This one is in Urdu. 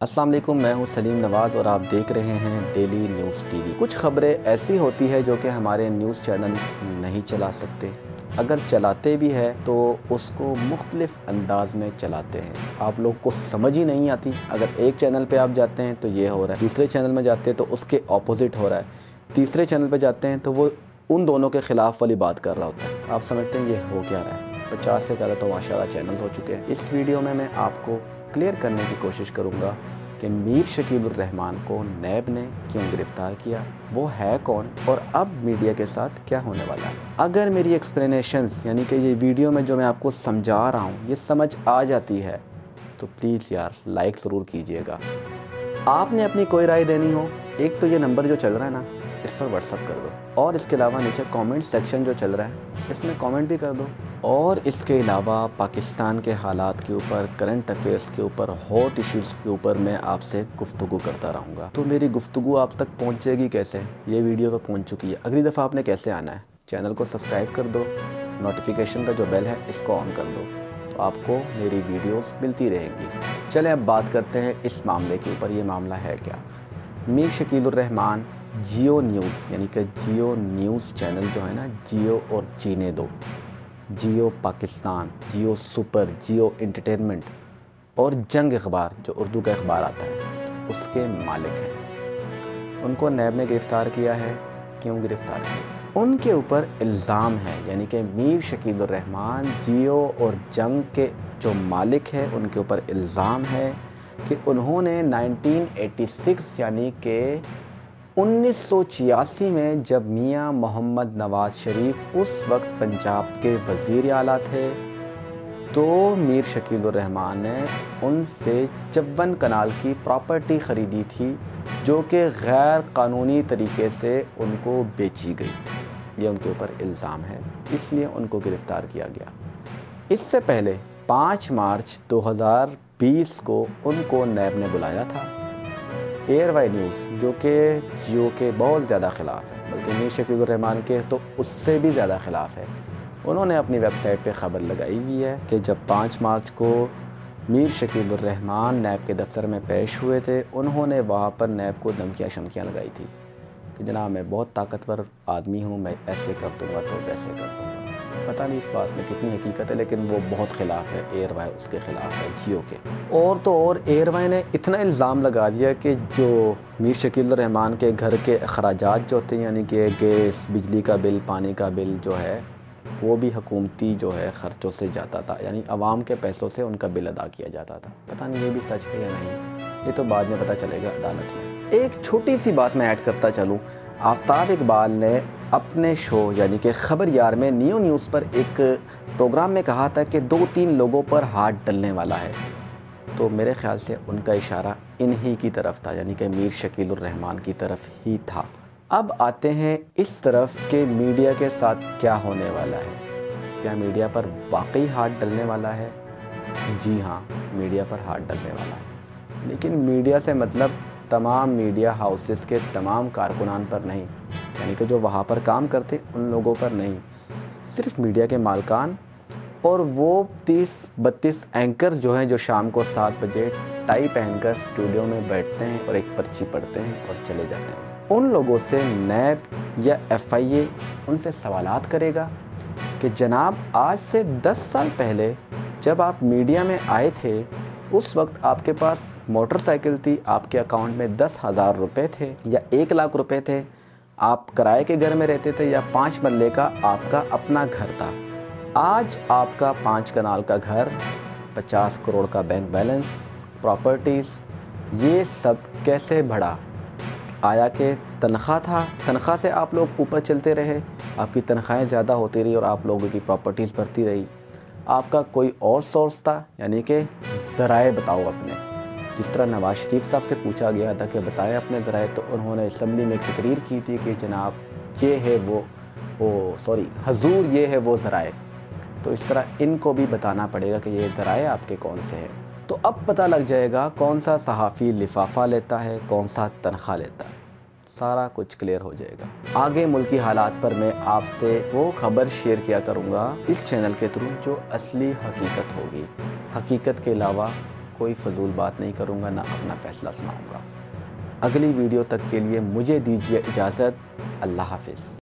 السلام علیکم، میں ہوں سلیم نواز اور آپ دیکھ رہے ہیں ڈیلی نیوز ٹی وی۔ کچھ خبریں ایسی ہوتی ہے جو کہ ہمارے نیوز چینلز نہیں چلا سکتے، اگر چلاتے بھی ہے تو اس کو مختلف انداز میں چلاتے ہیں، آپ لوگ کو سمجھ ہی نہیں آتی۔ اگر ایک چینل پہ آپ جاتے ہیں تو یہ ہو رہا ہے، دوسرے چینل میں جاتے ہیں تو اس کے اپوزٹ ہو رہا ہے، تیسرے چینل پہ جاتے ہیں تو وہ ان دونوں کے خلاف والی بات کر رہا ہوتا ہے۔ آپ سمجھتے ہیں یہ ہو کیا رہا ہے؟ 50 سے زیادہ تو ماشاءاللہ چینلز ہو چکے ہیں۔ اس ویڈیو میں آپ کو کلیئر کرنے کی کوشش کروں گا کہ میر شکیل الرحمان کو نیب نے کیوں گرفتار کیا، وہ ہے کون، اور اب میڈیا کے ساتھ کیا ہونے والا ہے۔ اگر میری ایکسپلینیشنز یعنی کہ یہ ویڈیو میں جو میں آپ کو سمجھا رہا ہوں یہ سمجھ آ جاتی ہے تو پلیز یار لائک ضرور کیجئے گا۔ آپ نے اپنی کوئی رائے دینی ہو، ایک تو یہ نمبر جو چل رہا ہے نا اس پر واٹس ایپ کر دو، اور اس کے علاوہ نیچے کامنٹ سیکشن جو چل رہا ہے اس میں کامنٹ بھی کر دو، اور اس کے علاوہ پاکستان کے حالات کے اوپر، کرنٹ افیئرس کے اوپر، ہاٹ ایشوز کے اوپر میں آپ سے گفتگو کرتا رہوں گا۔ تو میری گفتگو آپ تک پہنچے گی کیسے؟ یہ ویڈیو تو پہنچ چکی ہے، اگلی دفعہ آپ نے کیسے آنا ہے؟ چینل کو سبسکرائب کر دو، نوٹیفیکیشن کا جو بیل ہے اس کو آن کر دو تو آپ کو میری ویڈیوز ملتی رہیں گی۔ چلیں اب بات کرتے ہیں اس معاملے کے اوپر۔ یہ معاملہ ہے کیا؟ میر شکیل الرحمان جیو نیوز یعنی کہ جیو نیوز چینل جو ہے نا، جیو اور جینے دو، Geo Pakistan, Geo super, Geo entertainment اور جنگ اخبار جو اردو کا اخبار آتا ہے اس کے مالک ہیں۔ ان کو نیب نے گرفتار کیا ہے۔ کیوں گرفتار کیا؟ ان کے اوپر الزام ہے، یعنی کہ میر شکیل الرحمان جیو اور جنگ کے جو مالک ہے ان کے اوپر الزام ہے کہ انہوں نے 1986 یعنی کہ 1986 میں جب میاں محمد نواز شریف اس وقت پنجاب کے وزیر اعلیٰ تھے تو میر شکیل الرحمان نے ان سے 54 کنال کی پراپرٹی خریدی تھی جو کہ غیر قانونی طریقے سے ان کو بیچی گئی۔ یہ ان کے اوپر الزام ہے، اس لیے ان کو گرفتار کیا گیا۔ اس سے پہلے 5 مارچ 2020 کو ان کو نیب نے بلایا تھا۔ ایئر وائی نیوز جو کہ جیو کے بہت زیادہ خلاف ہے، بلکہ میر شکیل الرحمان کے تو اس سے بھی زیادہ خلاف ہے، انہوں نے اپنی ویب سائٹ پہ خبر لگائی ہوئی ہے کہ جب 5 مارچ کو میر شکیل الرحمان نیب کے دفتر میں پیش ہوئے تھے، انہوں نے وہاں پر نیب کو دھمکیاں شمکیاں لگائی تھی کہ جناب میں بہت طاقتور آدمی ہوں، میں ایسے کر دوں گا تو ویسے کر دوں گا۔ پتہ نہیں اس بات میں کتنی حقیقت ہے، لیکن وہ بہت خلاف ہے، ایئر وائی اس کے خلاف ہے، جیو کے۔ اور تو اور ایئر وائی نے اتنا الزام لگا دیا کہ جو میر شکیل الرحمان کے گھر کے اخراجات جو ہوتے ہیں یعنی کہ گیس، بجلی کا بل، پانی کا بل جو ہے وہ بھی حکومتی جو ہے خرچوں سے جاتا تھا، یعنی عوام کے پیسوں سے ان کا بل ادا کیا جاتا تھا۔ پتہ نہیں یہ بھی سچ ہے یا نہیں، یہ تو بعد میں پتہ چلے گا عدالت میں۔ ایک چھوٹی سی بات میں ایڈ کرتا چلوں، آفتاب اقبال نے اپنے شو یعنی کہ خبر یار میں نیو نیوز پر ایک پروگرام میں کہا تھا کہ 2-3 لوگوں پر ہاتھ ڈلنے والا ہے، تو میرے خیال سے ان کا اشارہ انہی کی طرف تھا، یعنی کہ میر شکیل الرحمان کی طرف ہی تھا۔ اب آتے ہیں اس طرف کہ میڈیا کے ساتھ کیا ہونے والا ہے۔ کیا میڈیا پر واقعی ہاتھ ڈلنے والا ہے؟ جی ہاں، میڈیا پر ہاتھ ڈلنے والا ہے، لیکن میڈیا سے مطلب تمام میڈیا ہاؤسز کے تمام کارکنان پر نہیں، یعنی کہ جو وہاں پر کام کرتے ان لوگوں پر نہیں، صرف میڈیا کے مالکان اور وہ 30-32 اینکر جو ہیں جو شام کو 7 بجے ٹائی پہن کر اسٹوڈیو میں بیٹھتے ہیں اور ایک پرچی پڑھتے ہیں اور چلے جاتے ہیں۔ ان لوگوں سے نیب یا ایف آئی اے ان سے سوالات کرے گا کہ جناب آج سے 10 سال پہلے جب آپ میڈیا میں آئے تھے اس وقت آپ کے پاس موٹر سائیکل تھی، آپ کے اکاؤنٹ میں 10,000 روپے تھے یا 1 لاکھ روپے تھے، آپ کرائے کے گھر میں رہتے تھے یا 5 مرلے کا آپ کا اپنا گھر تھا۔ آج آپ کا 5 کنال کا گھر، 50 کروڑ کا بینک بیلنس، پراپرٹیز، یہ سب کیسے بڑھا؟ آیا کہ تنخواہ تھا، تنخواہ سے آپ لوگ اوپر چلتے رہے، آپ کی تنخواہیں زیادہ ہوتی رہی اور آپ لوگوں کی پراپرٹیز بڑھتی رہی؟ آپ کا کوئی اور سورس تھا؟ یعنی کہ ذرائع بتاؤ اپنے۔ جس طرح نواز شریف صاحب سے پوچھا گیا تھا کہ بتائیں اپنے ذرائع، تو انہوں نے اسمبلی میں ایک تقریر کی تھی کہ جناب یہ ہے حضور یہ ہے وہ ذرائع، تو اس طرح ان کو بھی بتانا پڑے گا کہ یہ ذرائع آپ کے کون سے ہیں۔ تو اب پتہ لگ جائے گا کون سا صحافی لفافہ لیتا ہے، کون سا تنخواہ لیتا ہے، سارا کچھ کلیئر ہو جائے گا۔ آگے ملکی حالات پر میں آپ سے وہ خبر شیئر کیا کروں گا اس چینل کے تھرو جو اصلی حقیقت ہوگی۔ حقیقت کے علاوہ کوئی فضول بات نہیں کروں گا، نہ اپنا فیصلہ سناؤں گا۔ اگلی ویڈیو تک کے لیے مجھے دیجیے اجازت۔ اللہ حافظ۔